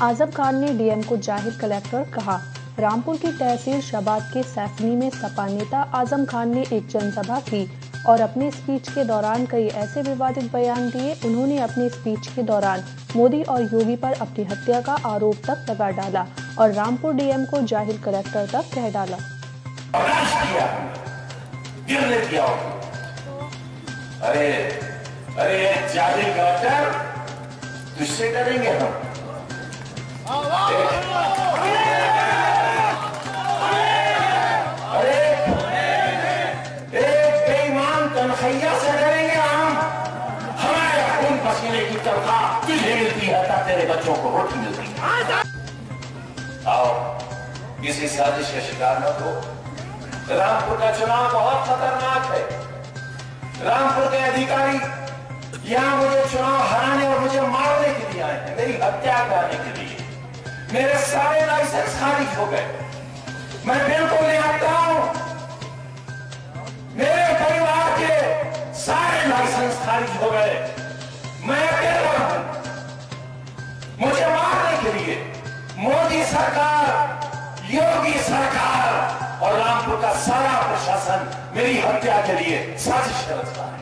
आजम खान ने डीएम को जाहिर कलेक्टर कहा। रामपुर की तहसील शबाद के सैफनी में सपा नेता आजम खान ने एक जनसभा की और अपने स्पीच के दौरान कई ऐसे विवादित बयान दिए। उन्होंने अपनी स्पीच के दौरान मोदी और योगी पर अपनी हत्या का आरोप तक लगा डाला और रामपुर डीएम को जाहिर कलेक्टर तक कह डाला। अरे जाहिर कलेक्टर, तुझसे डरेंगे हम? अरे एक बेईमान तनखैया से डरेंगे हम? हमारे खून पसीने की तनख्वाह तुझे मिलती है, तेरे बच्चों को रोटी मिलती है। आओ, किसी साजिश का शिकार न हो। रामपुर का चुनाव बहुत खतरनाक है। रामपुर के अधिकारी यहाँ मुझे चुनाव हराने और मुझे मारने के लिए आए हैं, मेरी हत्या करने के लिए। मेरे सारे लाइसेंस खारिज हो गए। मैं बिल्कुल नहीं आता हूं। मेरे परिवार के सारे लाइसेंस खारिज हो गए। मैं अकेला हूं। मुझे मारने के लिए मोदी सरकार, योगी सरकार और रामपुर का सारा प्रशासन मेरी हत्या के लिए साजिश रचता है।